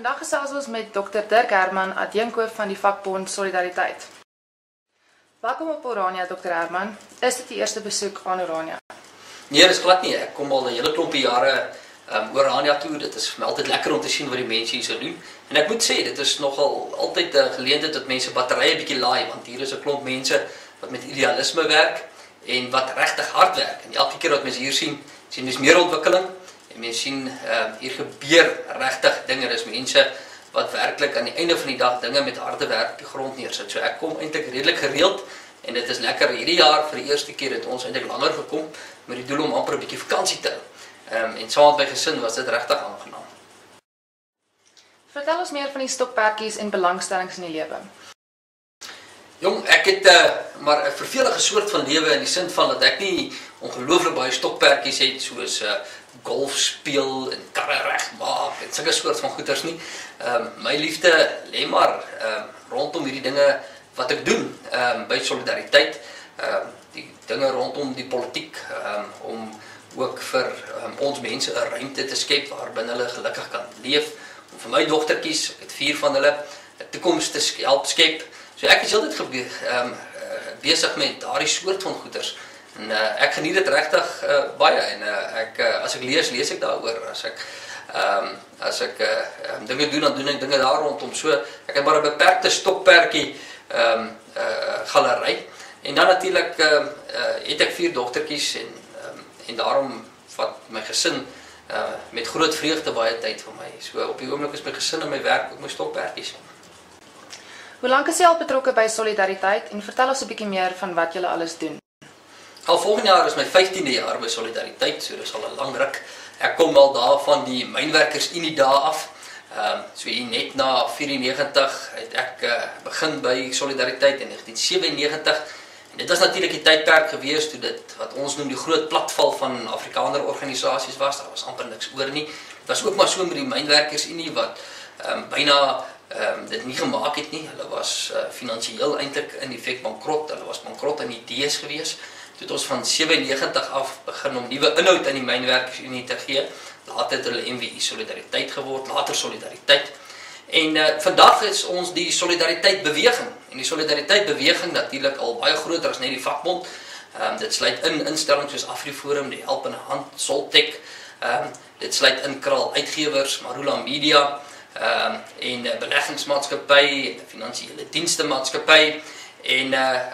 Vandag gesels ons met Dr. Dirk Herman, adjunkhoof van die vakbond Solidariteit. Welkom op Orania, Dr. Herman. Is dit die eerste besoek aan Orania? Nee, dis glad nie. Ek kom al 'n hele klompie jare Orania toe. Dit is vir my altyd lekker om te sien wat die mense hier so doen. En ek moet sê, dit is nogal altyd 'n geleentheid dat mense batterye bietjie laai, want hier is 'n klomp mense wat met idealisme werk en wat regtig hard werk. En elke keer wat mense hier sien dis meer ontwikkeling. En mense sien hier gebeur regtig dinge. Dis mense wat werklik aan die einde van die dag dinge met harde werk op die grond neersit. So ek kom eintlik redelik gereeld en dit is lekker. Hierdie jaar vir die eerste keer het ons eintlik langer gekom met die doel om amper 'n bietjie vakansie te hou. En saam met my gesin was dit regtig aangenaam. Vertel ons meer van die stokperdjies en belangstellings in die lewe. Jong, ek het maar 'n vervelige soort van lewe in die sin van dat ek nie ongelooflik baie stokperdjies het soos golf speel en karre regmaak en sulke soort van goeders nie. My liefde lê maar rondom hierdie dinge wat ek doen by Solidariteit. Die dinge rondom die politiek om ook vir ons mense 'n ruimte te skep waarbinne hulle gelukkig kan leef. Om vir my dogtertjies, ek het 4 van hulle, 'n toekoms te help skep. So ek is heeltyd besig met daardie soort van goeders. En ek geniet dit regtig baie en as ek lees ek daaroor. As ek dinge doen, dan doen ek dinge daar rondom. So ek het maar 'n beperkte stokperdjie galery. En dan natuurlik het ek 4 dogtertjies en daarom vat my gesin met groot vreugde baie tyd vir my. So op die oomblik is my gesin en my werk ook my stokperdjies. Hoe lank is jy al betrokke by Solidariteit en vertel ons 'n bietjie meer van wat julle alles doen? Al volgende jaar is my 15de jaar by Solidariteit, so dis al 'n lang ruk. Ek kom al daar van die mynwerkersunie daar af. So hier net na 94 het ek begin by Solidariteit in 1997. En dit was natuurlik die tydperk gewees toe dit wat ons noem die groot platval van Afrikaner organisasies was. Daar was amper niks oor nie. Dit was ook maar so met die mynwerkersunie wat byna dit nie gemaak het nie. Hulle was finansiëel eintlik in effek bankrot. Hulle was bankrot in idees gewees. Toe het ons van 97 af begin om nuwe inhoud aan die mynwerkersunie te gee. Later het hulle MWI Solidariteit geword, later Solidariteit. En vandag is ons die Solidariteit beweging. En die Solidariteit beweging natuurlik al baie groter as net die vakbond. Dit sluit in instellings soos AfriForum, die Helpende Hand, Soltech. Dit sluit in Kraal Uitgewers, Marula Media en beleggingsmaatskappy, finansiële dienste maatskappy en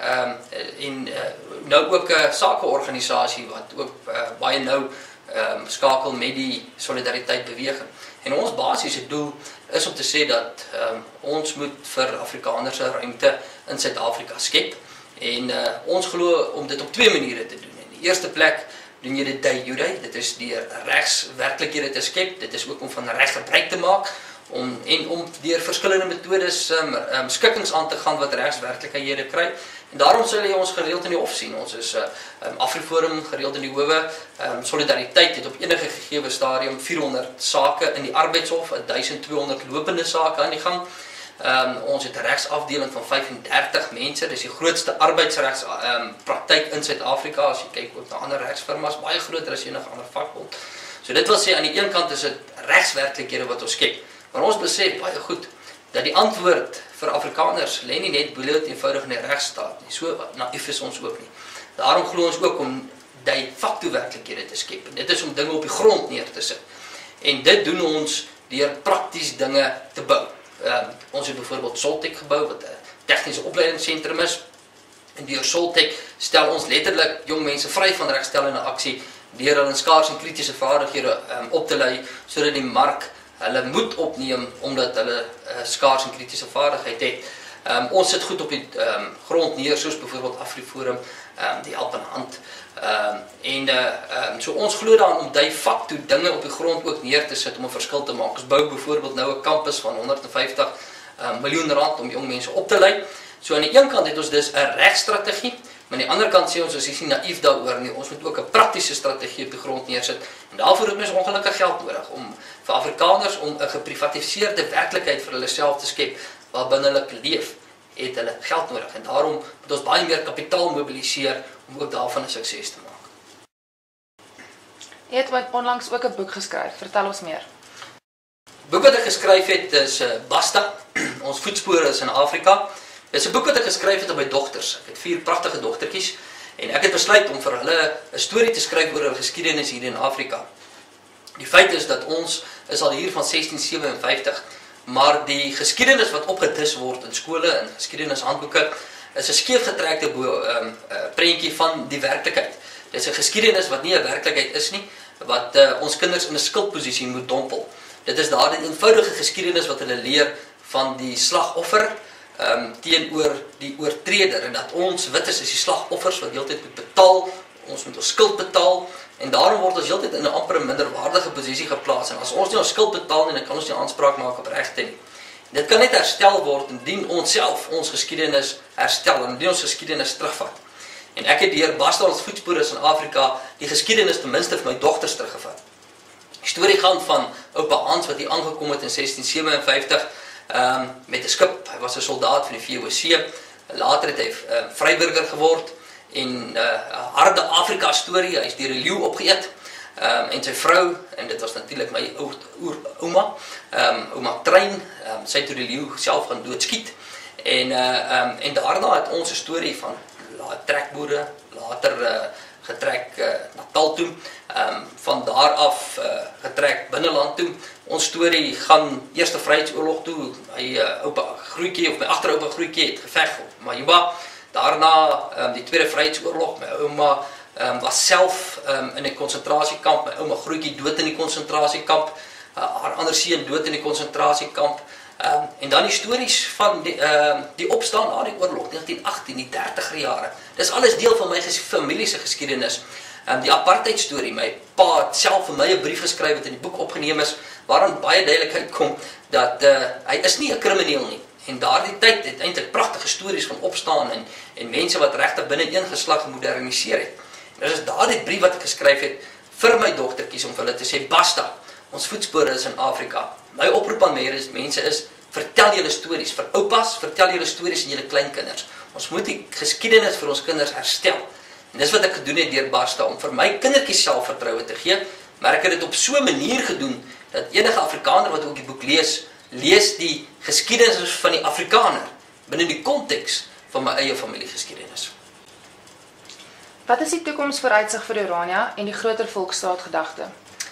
nou ook 'n sakeorganisasie wat ook baie nou skakel met die Solidariteit beweging. En ons basiese doel is om te sê dat ons moet vir Afrikaners 'n ruimte in Suid-Afrika skep. En ons glo om dit op 2 maniere te doen. In die eerste plek doen jy dit de jure, dit is deur regswerklikhede te skep. Dit is ook om van reg gebruik te maak om deur verskillende metodes skikkings aan te gaan wat regswerklikhede kry. En daarom sal jy ons gereeld in die hof sien. Ons is AfriForum gereeld in die howe. Solidariteit het op enige gegeewe stadium 400 sake in die arbeidshof, 1200 lopende sake aan die gang. Ons het 'n regsafdeling van 35 mense. Dis die grootste arbeidsregs praktyk in Suid-Afrika. As jy kyk ook na ander regsfirmas, baie groter as enige ander vakbond. So dit wil sê aan die een kant is dit regswerklikhede wat ons skep. Maar ons besef baie goed dat die antwoord vir Afrikaners lê nie net bloot eenvoudig in die regstaat nie. So naïef is ons ook nie. Daarom glo ons ook om die facto werklikhede te skep. En dit is om dinge op die grond neer te sit. En dit doen ons deur prakties dinge te bou. Ons het byvoorbeeld Soltech gebou wat 'n tegniese opleidingsentrum is. En deur Soltech stel ons letterlik jong mense vry van regstellende aksie deur hulle in skaars en kritiese vaardighede op te lei sodat die mark hulle moet opneem omdat hulle skaars en kritiese vaardigheid het. Ons sit goed op die grond neer soos byvoorbeeld AfriForum, die Helpende Hand. So ons glo daaraan om die facto dinge op die grond ook neer te sit om 'n verskil te maak. Ons bou byvoorbeeld nou 'n kampus van 150 miljoen rand om jong mense op te lei. So aan die een kant het ons dus 'n regstrategie, maar aan die ander kant sê ons is nie naïef daaroor nie. Ons moet ook 'n praktiese strategie op die grond neersit. En daarvoor het mens ongelukkig geld nodig om vir Afrikaners om 'n geprivatiseerde werklikheid vir hulle self te skep waarbinne hulle leef. Het hulle geld nodig en daarom moet ons baie meer kapitaal mobiliseer om ook daarvan 'n sukses te maak. Jy het onlangs ook 'n boek geskryf. Vertel ons meer. boek wat ek geskryf het is Basta, ons voetspore is in Afrika. Dit is 'n boek wat ek geskryf het op my dogters. Ek het 4 pragtige dogtertjies en ek het besluit om vir hulle 'n storie te skryf oor hulle geskiedenis hier in Afrika. Die feit is dat ons is al hier van 1657, maar die geskiedenis wat opgedis word in skole en geskiedenishandboeke is 'n skeefgetrekte prentjie van die werklikheid. Dit is 'n geskiedenis wat nie 'n werklikheid is nie, wat ons kinders in 'n skuldposisie moet dompel. Dit is daardie eenvoudige geskiedenis wat hulle leer van die slagoffer teenoor die oortreder, en dat ons wites is die slagoffers wat heeltyd moet betaal, ons moet ons skuld betaal, en daarom word ons heeltyd in 'n amper minderwaardige posisie geplaas, en as ons nie ons skuld betaal nie, dan kan ons nie aanspraak maak op regte nie. Dit kan net herstel word indien ons self ons geskiedenis herstel, en indien ons geskiedenis terugvat. En ek het deur Basta, ons voetspore in Afrika, die geskiedenis ten minste vir my dogters teruggevat. Die storie gaan van oupa Hans wat hier aangekom het in 1657 met 'n skip. Hy was 'n soldaat van die VOC. Later het hy vryburger geword en 'n harde Afrika storie. Hy is deur 'n leeu opgeëet. En sy vrou, en dit was natuurlik my ouma, ouma Trein, sy het toe die leeu self gaan doodskiet. En daarna het ons 'n storie van trekboere, later getrek Natal toe, van daar af getrek binneland toe. Ons storie gaan Eerste Vryheidsoorlog toe. My oupa Grootjie of my agteroupa Grootjie het geveg op Majuba. Daarna die Tweede Vryheidsoorlog. My ouma was self in 'n konsentrasiekamp. My ouma Grootjie dood in die konsentrasiekamp. Haar ander seun dood in die konsentrasiekamp. En dan die stories van die opstaan na die oorlog, 1918, die 30er jare. Dis alles deel van my familie se geskiedenis. Die apartheid storie, my pa het self vir my 'n brief geskryf wat in die boek opgeneem is, waarin baie duidelikheid kom dat hy is nie 'n krimineel nie. En daardie tyd het eintlik pragtige stories van opstaan en mense wat regtig binne een geslag gemoderniseer het. En dis daardie brief wat ek geskryf het vir my dogtertjies om vir hulle te sê, Basta, ons voetspore is in Afrika. My oproep aan mense is, vertel julle stories, vir oupas, vertel julle stories aan julle kleinkinders. Ons moet die geskiedenis vir ons kinders herstel. En dis wat ek gedoen het deur Basta, om vir my kindertjies selfvertroue te gee, maar ek het dit op so 'n manier gedoen, dat enige Afrikaner wat ook die boek lees die geskiedenis van die Afrikaner, binne die konteks van my eie familiegeskiedenis. Wat is die toekomsvooruitsig vir Orania en die groter volksstaatgedagte?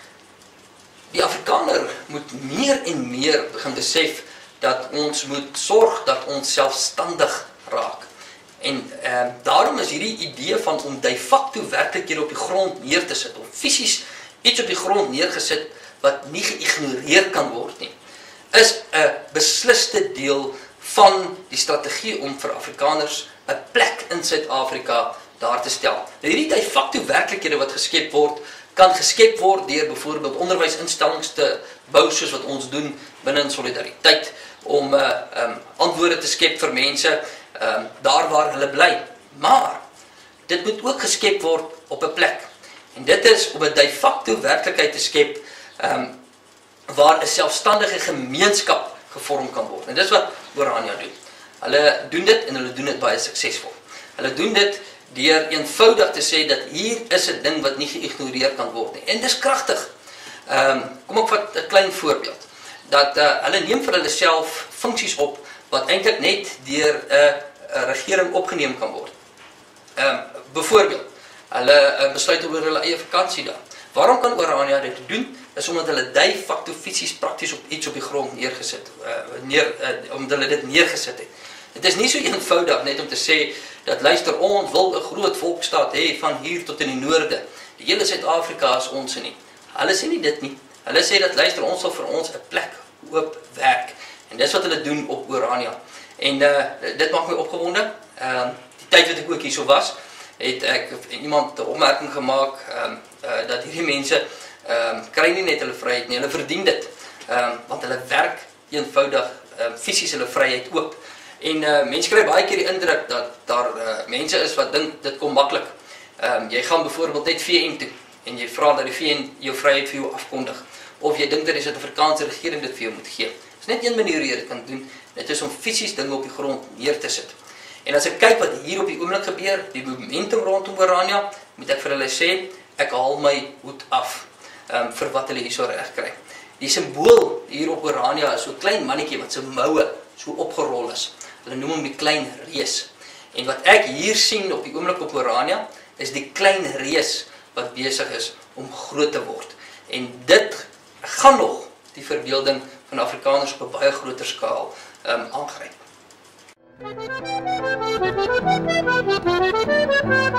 Die Afrikaner moet meer en meer begin besef dat ons moet sorg dat ons selfstandig raak. En daarom is hierdie idee van om de facto werklikhede op die grond neer te sit, om fisies iets op die grond neergesit wat nie geïgnoreer kan word nie, is 'n besliste deel van die strategie om vir Afrikaners 'n plek in Suid-Afrika daar te stel. Hierdie de facto werklikhede wat geskep word, kan geskep word deur byvoorbeeld onderwysinstellings te bou soos wat ons doen binne in Solidariteit, om antwoorde te skep vir mense daar waar hulle bly. Maar dit moet ook geskep word op 'n plek. En dit is om 'n de facto werklikheid te skep waar 'n selfstandige gemeenskap gevorm kan word. En dis wat Orania doen. Hulle doen dit en hulle doen dit baie suksesvol. Hulle doen dit deur eenvoudig te sê dat hier is 'n ding wat nie geïgnoreer kan word nie. En dis kragtig. Kom ek vat 'n klein voorbeeld. Dat hulle neem vir hulle self funksies op wat eintlik net deur 'n regering opgeneem kan word. Byvoorbeeld, hulle besluit oor hulle eie vakansie daar. Waarom kan Orania dit doen? Is omdat hulle de facto fisies prakties op iets op die grond neergesit, omdat hulle dit neergesit het. Dit is nie so eenvoudig net om te sê dat luister, ons wil 'n groot volksstaat hê van hier tot in die noorde. Die hele Suid-Afrika is ons nie. Hulle sê nie dit nie. Hulle sê dat luister, ons wil vir ons 'n plek oop werk. En dis wat hulle doen op Orania. En dit maak my opgewonde. Die tyd wat ek ook hierso was, het ek iemand 'n opmerking gemaak dat hierdie mense kry nie net hulle vryheid nie, hulle verdien dit. Want hulle werk eenvoudig fisies hulle vryheid oop. En mense kry baie keer die indruk dat daar mense is wat dink dit kom maklik. Jy gaan byvoorbeeld net VN toe en jy vra dat die VN jou vryheid vir jou afkondig. Of jy dink dat die Suid-Afrikaanse regering dit vir jou moet gee. Dit is net een manier hoe jy dit kan doen. Dit is om fisies dinge op die grond neer te sit. En as ek kyk wat hier op die oomblik gebeur, die momentum rondom Orania, moet ek vir hulle sê, ek haal my hoed af vir wat hulle hierso reg kry. Die simbool hier op Orania is so 'n klein mannetjie wat sy moue so opgerol is. Hulle noem hom die klein reus. En wat ek hier sien op die oomblik op Orania, is die klein reus wat besig is om groot te word. En dit gaan nog die verbeelding van Afrikaners op 'n baie groter skaal aangryp.